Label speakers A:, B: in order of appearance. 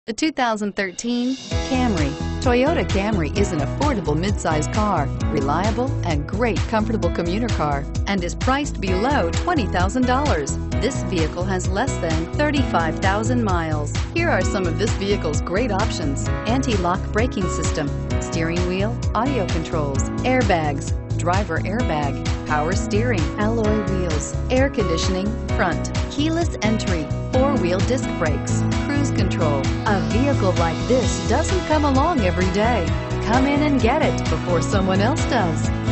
A: The 2013 Camry. Toyota Camry is an affordable midsize car, reliable and great comfortable commuter car, and is priced below $20,000. This vehicle has less than 35,000 miles. Here are some of this vehicle's great options: anti-lock braking system, steering wheel audio controls, airbags, driver airbag, power steering, alloy wheels, air conditioning, front, keyless entry, four-wheel disc brakes, cruise control. A vehicle like this doesn't come along every day. Come in and get it before someone else does.